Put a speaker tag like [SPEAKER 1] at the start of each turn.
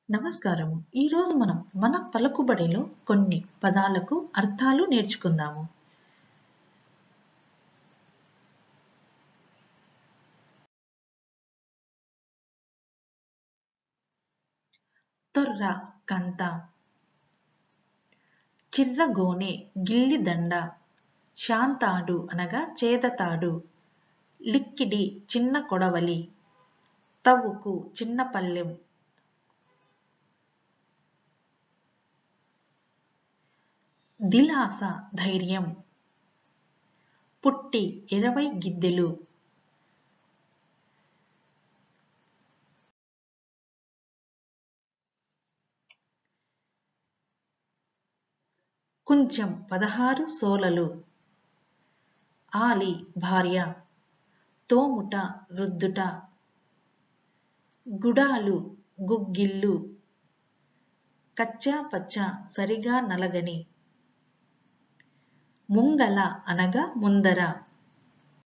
[SPEAKER 1] నమస్కారము. ఈరోజు మనం మన పలుకుబడిలో కొన్ని పదాలకు అర్థాలు నేర్చుకుందాము. తొర్ర కంత, చిర్రగోనె గిల్లిదండ, శాంతాడు అనగా చేదతాడు, లిక్కిడి చిన్న కొడవలి, తవ్వుకు చిన్న పల్లెం, దిలాస ధైర్యం, పుట్టి 20 గిద్దెలు, కుంచెం 16 సోలలు, ఆలి భార్య, తోముట రుద్దుట, గుడాలు గుగ్గిళ్ళు, కచ్చా పచ్చ సరిగా నలగని, ముంగల అనగా ముందర,